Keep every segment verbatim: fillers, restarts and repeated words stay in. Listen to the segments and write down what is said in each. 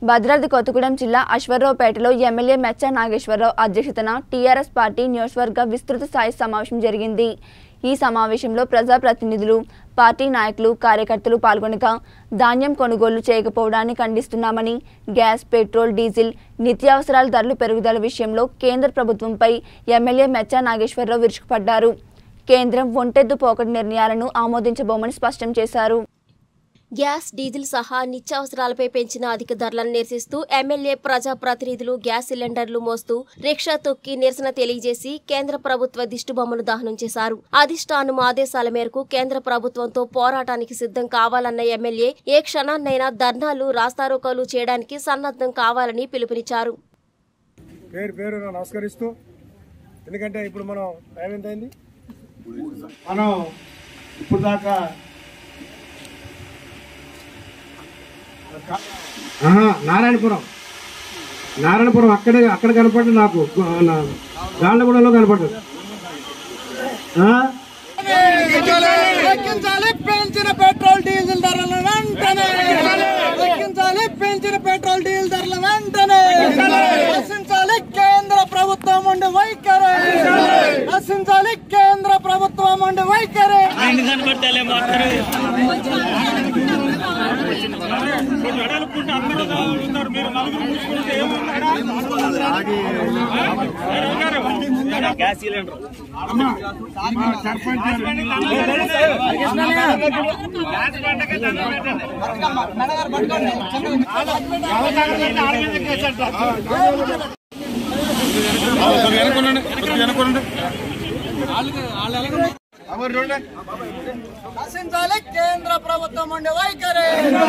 భద్రాద్రి కొత్తగూడెం జిల్లా అశ్వారావుపేటలో ఎమ్మెల్యే మెచ్చా నాగేశ్వరరావు అధ్యక్షతన TRS party నియోజకవర్గ విస్తృత స్థాయి సమావేశం జరిగింది। ఈ సమావేశంలో ప్రజాప్రతినిధులు, పార్టీ నాయకులు, కార్యకర్తలు పాల్గొనగా ధాన్యం కొనుగోలు చేయకపోవడాన్ని ఖండిస్తున్నామని, గ్యాస్, పెట్రోల్, డీజిల్, నిత్యావసరాల ధరల పెరుగుదల విషయంలో కేంద్ర ప్రభుత్వంపై ఎమ్మెల్యే మెచ్చా నాగేశ్వరరావు విరుచుకుపడ్డారు। కేంద్రం ఒంటెద్దు పోకడ నిర్ణయాలను ఆమోదించబోమని స్పష్టం చేశారు। గ్యాస్, డీజిల్ సహా నిత్యావసరాలపై పెంచిన అధిక ధరలను నిరసిస్తూ ఎమ్మెల్యే ప్రజాప్రతినిధులు గ్యాస్ సిలిండర్లు మోస్తూ రిక్షా తొక్కి నిరసన తెలియజేసి కేంద్ర ప్రభుత్వ దిష్టిబొమ్మను దహనం చేశారు। అధిష్టానం ఆదేశాల మేరకు కేంద్ర ప్రభుత్వంతో పోరాటానికి సిద్ధం కావాలన్న ఎమ్మెల్యే ఏ క్షణాన్నైనా ధర్నాలు, రాస్తారోకోలు చేయడానికి సన్నద్ధం కావాలని పిలుపునిచ్చారు। పేరు పేరు నమస్కరిస్తూ, ఎందుకంటే ఇప్పుడు మనం టైం ఎంత అయింది, మనం ఇప్పుడు దాకా నారాయణపురం నారాయణపురం అక్కడే అక్కడ కనపడ్డది, నాకు గాండ్లగూడలో కనపడ్డది। పెంచిన పెట్రోల్ డీజిల్ ధరల వెంటనే తగ్గించాలి, పెంచిన పెట్రోల్ డీజిల్ ధరల వెంటనే నశించాలి కేంద్ర ప్రభుత్వం ఉండి వైఖరి, నశించాలి కేంద్ర ప్రభుత్వం ఉండి వైఖరి। గ్యాస్ సిలిండర్ నశించాలి కేంద్ర ప్రభుత్వం ఉండే వైఖరి।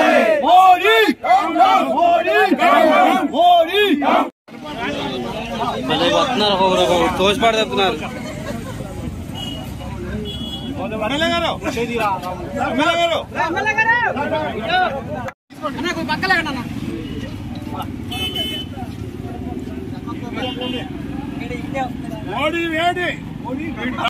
తోసిపాడు చెప్తున్నారు। మోడీ వేడి